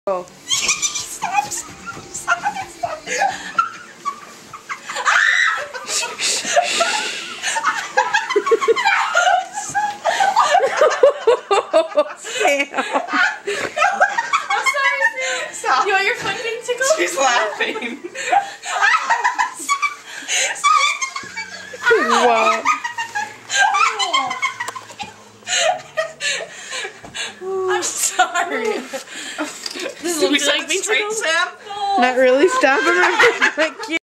Oh. Stop! Stop! Sam. I'm sorry, Sam. Stop. You want your foot being tickled? She's laughing. Wow. I'm sorry. This looks like being tickled, Sam. Not really. Stop him.